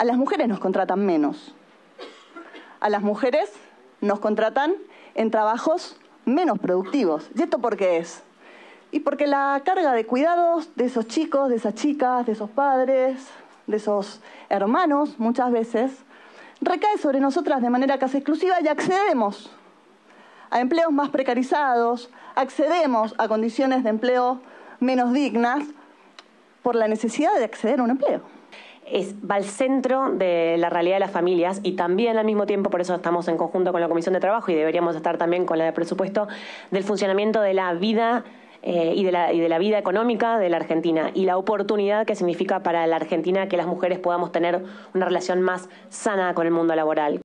A las mujeres nos contratan menos. A las mujeres nos contratan en trabajos menos productivos. ¿Y esto por qué es? Y porque la carga de cuidados de esos chicos, de esas chicas, de esos padres, de esos hermanos, muchas veces, recae sobre nosotras de manera casi exclusiva y accedemos a empleos más precarizados, accedemos a condiciones de empleo menos dignas por la necesidad de acceder a un empleo. Va al centro de la realidad de las familias y también al mismo tiempo, por eso estamos en conjunto con la Comisión de Trabajo y deberíamos estar también con la de Presupuesto, del funcionamiento de la vida y de la vida económica de la Argentina y la oportunidad que significa para la Argentina que las mujeres podamos tener una relación más sana con el mundo laboral.